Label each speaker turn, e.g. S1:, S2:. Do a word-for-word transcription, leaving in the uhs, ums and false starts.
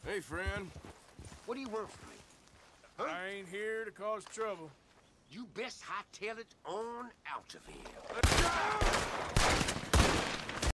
S1: Hey, friend.
S2: What do you want from me? Huh?
S1: I ain't here to cause trouble.
S2: You best hightail it on out of here.
S1: Let's go!